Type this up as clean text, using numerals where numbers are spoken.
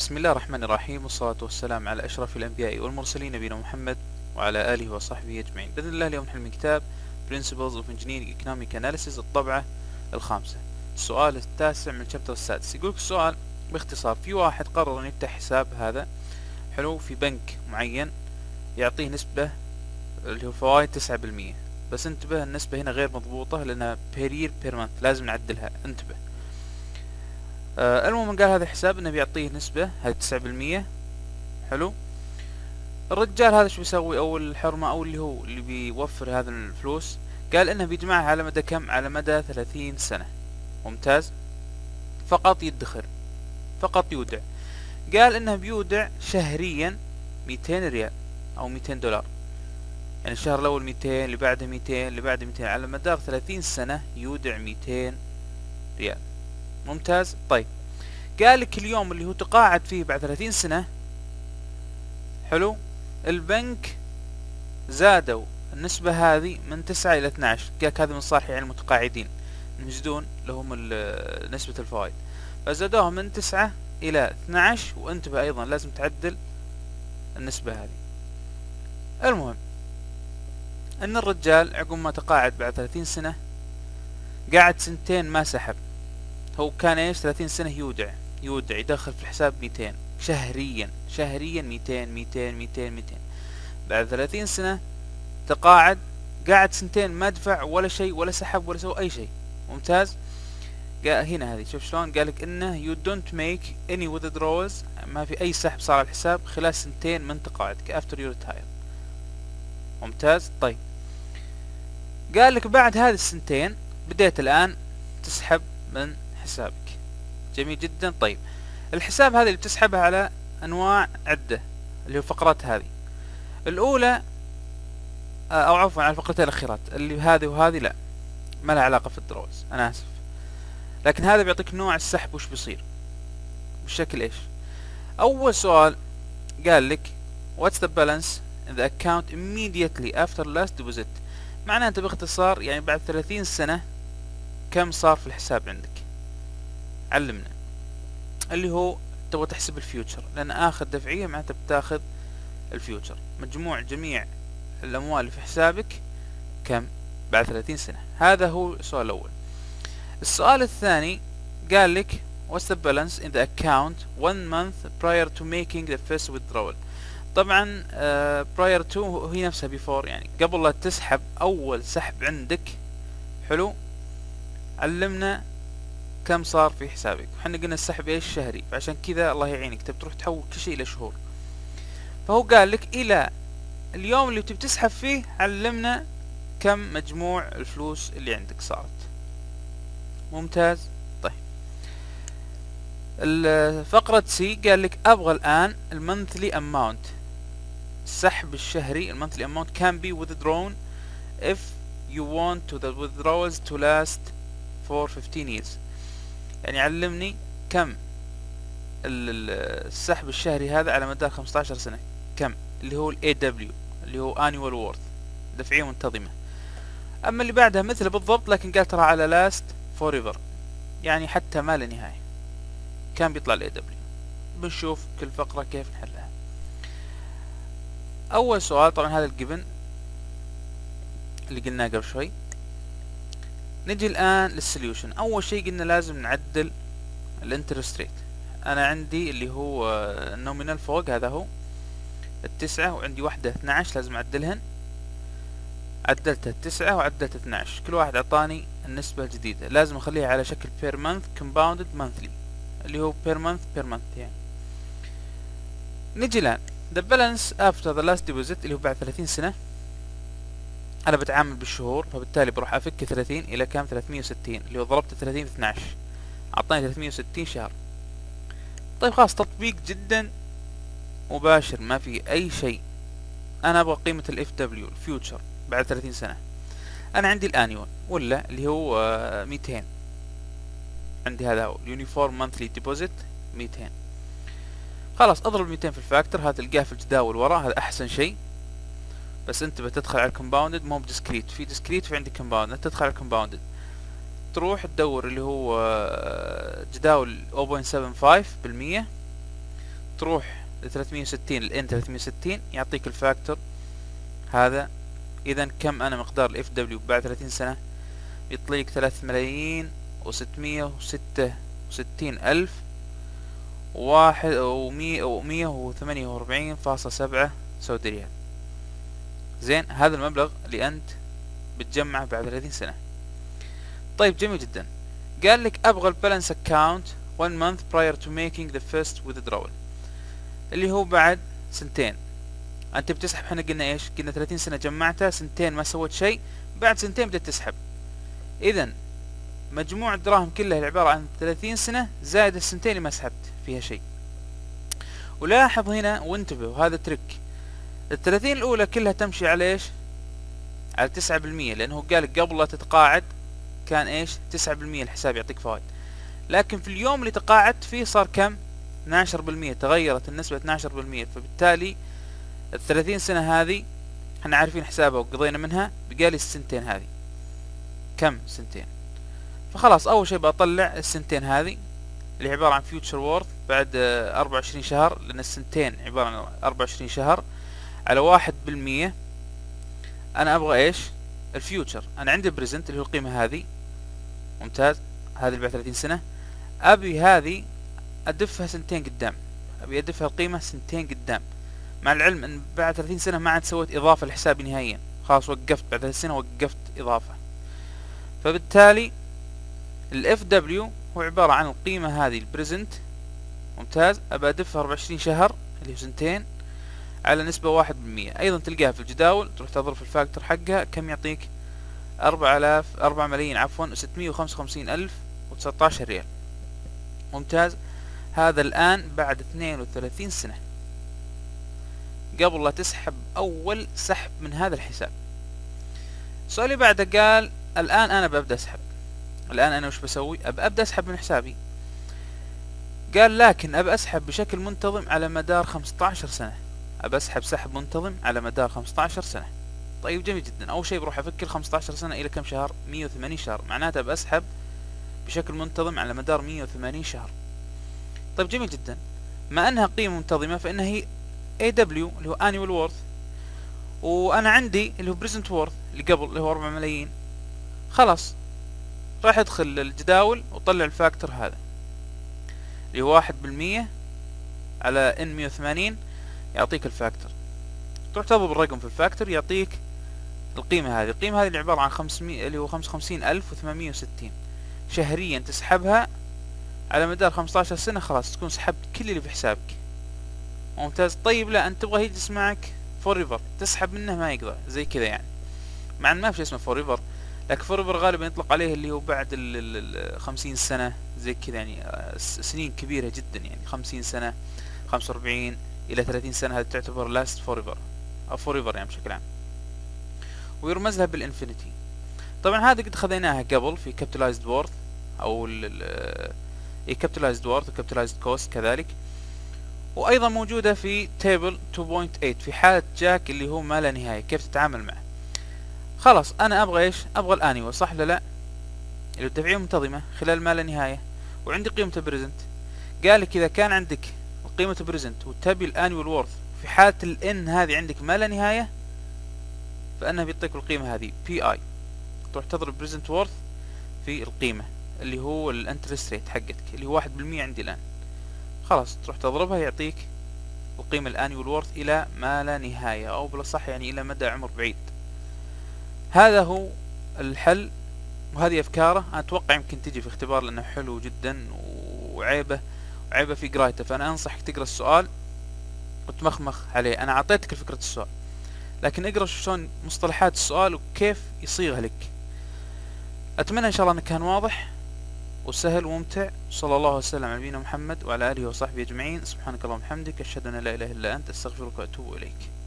بسم الله الرحمن الرحيم، والصلاة والسلام على أشرف الأنبياء والمرسلين نبينا محمد وعلى آله وصحبه أجمعين. بإذن الله اليوم نحل من كتاب Principles of Engineering Economic Analysis الطبعة الخامسة. السؤال التاسع من الشابتر السادس. يقولك السؤال باختصار: في واحد قرر أن يفتح حساب هذا حلو في بنك معين يعطيه نسبة اللي هو فوائد 9%، بس انتبه النسبة هنا غير مضبوطة لأنها per year per month، لازم نعدلها. انتبه. المهم قال هذا الحساب انه بيعطيه نسبة هذه 9%. حلو. الرجال هذا شو بيسوي؟ او الحرمة او اللي هو اللي بيوفر هذا الفلوس، قال انه بيجمعها على مدى كم؟ على مدى 30 سنة. ممتاز. فقط يدخر، فقط يودع. قال انه بيودع شهريا 200 ريال او 200 دولار، يعني الشهر الاول 200، اللي بعده 200، اللي بعده 200، على مدار 30 سنة يودع 200 ريال. ممتاز. طيب قال لك اليوم اللي هو تقاعد فيه بعد 30 سنة، حلو، البنك زادوا النسبة هذه من 9 إلى 12. قال هذا من صالح يعني المتقاعدين المجدون لهم نسبة الفوائد، فزادوها من 9 إلى 12. وانتبه أيضا لازم تعدل النسبة هذه. المهم أن الرجال عقب ما تقاعد بعد 30 سنة قاعد سنتين ما سحب. هو كان ايش؟ 30 سنة يودع يدخل في الحساب 200 شهريا 200 200 200 200. بعد 30 سنة تقاعد، قاعد سنتين ما دفع ولا شيء ولا سحب ولا سوى اي شيء. ممتاز. قال هنا هذه شوف شلون قالك انه you don't make any withdrawals، ما في اي سحب صار على الحساب خلال سنتين من تقاعدك after you retire. ممتاز. طيب قالك بعد هذه السنتين بديت الان تسحب من حسابك. جميل جدا. طيب الحساب هذه اللي بتسحبها على انواع عدة، اللي هو فقرات هذه الاولى، او عفوا على الفقرتين الاخيرات اللي هذه وهذه لا ما لها علاقة في الدروز، انا اسف. لكن هذا بيعطيك نوع السحب وش بيصير بالشكل ايش. اول سؤال قال لك what's the balance in the account immediately after last deposit. معناه انت باختصار يعني بعد 30 سنة كم صار في الحساب عندك. علمنا. اللي هو تبغى تحسب الفيوتشر، لان اخر دفعية معناتها بتاخذ الفيوتشر، مجموع جميع الاموال اللي في حسابك كم بعد 30 سنة. هذا هو السؤال الاول. السؤال الثاني قال لك what's the balance in the account 1 month prior to making the first withdrawal. طبعا prior to هي نفسها before، يعني قبل لا تسحب اول سحب عندك. حلو. علمنا كم صار في حسابك، وحنا قلنا السحب ايش؟ شهري، فعشان كذا الله يعينك تبي تروح تحول كل شيء الى شهور. فهو قال لك الى اليوم اللي تبي تسحب فيه علمنا كم مجموع الفلوس اللي عندك صارت. ممتاز. طيب الفقرة سي قال لك ابغى الان المنثلي اماونت، السحب الشهري المنثلي اماونت can be withdrawn if you want to the withdrawals to last for 15 years. يعني علمني كم السحب الشهري هذا على مدار 15 سنة كم، اللي هو ال AW اللي هو annual worth، دفعية منتظمة. اما اللي بعدها مثله بالضبط، لكن قال ترى على last forever، يعني حتى ما لا نهاية كان بيطلع ال AW. بنشوف كل فقرة كيف نحلها. اول سؤال طبعا هذا الجيفن اللي قلناه قبل شوي. نجي الان للسوليوشن. اول شيء قلنا لازم نعدل الانترست ريت. انا عندي اللي هو النومينال فوق هذا هو 9، وعندي واحدة 12 لازم اعدلهن. عدلت 9 وعدلت 12، كل واحد اعطاني النسبة الجديدة. لازم اخليها على شكل per month compounded monthly، اللي هو per month يعني. نجي الان the balance after the last deposit اللي هو بعد 30 سنة. انا بتعامل بالشهور، فبالتالي بروح افك 30 الى كام؟ 360، اللي هو ضربت 30 في 12 اعطاني 360 شهر. طيب خلاص، تطبيق جدا مباشر ما في اي شيء. انا ابغى قيمة ال FW الفيوتشر بعد 30 سنة. انا عندي الانيول ولا اللي هو 200، عندي هذا هو اليونيفورم مانثلي ديبوزيت 200. خلاص اضرب 200 في الفاكتور، هذا تلقاه في الجداول ورا، هذا احسن شيء. بس انت بتدخل على الكومباوندد مو بديسكريت، في ديسكريت في عندك كومباوندد، تدخل على الكومباوندد تروح تدور اللي هو جداول 0.75%، تروح ل 360 ال N 360 يعطيك الفاكتور هذا. اذا كم انا مقدار ال FW بعد 30 سنة؟ يطليك 3,666,000 و148.7 سعودي ريال. زين، هذا المبلغ اللي انت بتجمعه بعد 30 سنة. طيب جميل جدا. قال لك ابغى البالانس اكاونت 1 month prior to making the first withdrawal، اللي هو بعد سنتين. انت بتسحب، احنا قلنا ايش؟ قلنا 30 سنة جمعتها، سنتين ما سويت شيء، بعد سنتين بدأت تسحب. اذا مجموع الدراهم كلها عبارة عن 30 سنة زائد السنتين اللي ما سحبت فيها شيء. ولاحظ هنا وانتبه، وهذا ترك، ال30 الاولى كلها تمشي على ايش؟ على 9%، لانه قال قبل لا تتقاعد كان ايش؟ 9% الحساب يعطيك فوائد. لكن في اليوم اللي تقاعدت فيه صار كم؟ 12%، تغيرت النسبة 12%. فبالتالي ال30 سنة هذه احنا عارفين حسابها وقضينا منها، بقالي السنتين هذه كم؟ سنتين. فخلاص اول شيء بطلع السنتين هذه اللي عبارة عن فيوتشر وورث بعد 24 شهر، لان السنتين عبارة عن 24 شهر على 1%. انا ابغى ايش؟ الفيوتشر. انا عندي بريزنت اللي هو القيمة هذه، ممتاز، هذه اللي بعد 30 سنة. ابي هذه ادفها سنتين قدام، ابي ادفها القيمة سنتين قدام، مع العلم ان بعد 30 سنة ما عاد سويت اضافة لحسابي نهائيا، خلاص وقفت بعد 30 سنة، وقفت اضافة. فبالتالي ال FW هو عبارة عن القيمة هذه البريزنت، ممتاز، ابى ادفها 24 شهر اللي هو سنتين على نسبة 1%. ايضا تلقاها في الجداول، تروح تضرب في الفاكتور حقها كم يعطيك؟ 4,655,019 ريال. ممتاز. هذا الآن بعد 32 سنة قبل لا تسحب أول سحب من هذا الحساب. السؤال اللي بعده قال الآن أنا ببدأ أسحب. الآن أنا وش بسوي؟ أبدأ أسحب من حسابي. قال لكن أبى أسحب بشكل منتظم على مدار 15 سنة. أبى أسحب سحب منتظم على مدار 15 سنة. طيب جميل جدا. أول شيء بروح أفكر 15 سنة إلى كم شهر؟ 180 شهر، معناته أبى أسحب بشكل منتظم على مدار 180 شهر. طيب جميل جدا. ما أنها قيمة منتظمة فإنها هي AW اللي هو Annual Worth، وأنا عندي اللي هو Present Worth اللي قبل اللي هو 4 ملايين. خلاص راح أدخل الجداول وطلع الفاكتور هذا اللي هو 1% على N 180 يعطيك الفاكتور. تروح تضرب الرقم في الفاكتور يعطيك القيمة هذه. القيمة هذه اللي عبارة عن 500 اللي هو 55,860 شهريا تسحبها على مدار 15 سنة. خلاص تكون سحبت كل اللي في حسابك. ممتاز. طيب لا، انت تبغى يجلس معك فوريفر تسحب منه ما يقدر زي كذا يعني، مع ان ما في شيء اسمه فوريفر، لكن فوريفر غالبا يطلق عليه اللي هو بعد ال 50 سنة زي كذا يعني، سنين كبيرة جدا يعني 50 سنة 45 الى 30 سنة، هذه تعتبر لاست فوريفر او فوريفر يعني بشكل عام، ويرمز لها بالانفينيتي. طبعا هذه قد خذيناها قبل في كابيتالايزد وورث او كابيتالايزد وورث وكابيتالايزد كوست كذلك، وايضا موجودة في تيبل 2.8 في حالة جاك اللي هو ما لا نهاية كيف تتعامل معه. خلاص انا ابغى ايش؟ ابغى الانيوال، صح ولا لا؟ اللي الدفعية منتظمة خلال ما لا نهاية، وعندي قيمة بريزنت. قال لك اذا كان عندك قيمة بريزنت وتبي الانيوال وورث في حالة الان هذه عندك ما لا نهاية، فانه بيعطيك القيمة هذه PI. تروح تضرب بريزنت وورث في القيمة اللي هو الانترست ريت حقتك اللي هو 1% عندي الان. خلاص تروح تضربها يعطيك القيمة الانيوال وورث الى ما لا نهاية، او بالاصح يعني الى مدى عمر بعيد. هذا هو الحل، وهذه افكاره. انا اتوقع يمكن تجي في اختبار لانه حلو جدا، وعيبه في قرايته. فانا انصحك تقرا السؤال وتمخمخ عليه. انا اعطيتك فكرة السؤال، لكن اقرا شلون مصطلحات السؤال وكيف يصيغها لك. اتمنى ان شاء الله انه كان واضح وسهل وممتع. صلى الله وسلم على نبينا محمد وعلى اله وصحبه اجمعين. سبحانك اللهم وبحمدك، اشهد ان لا اله الا انت، استغفرك واتوب اليك.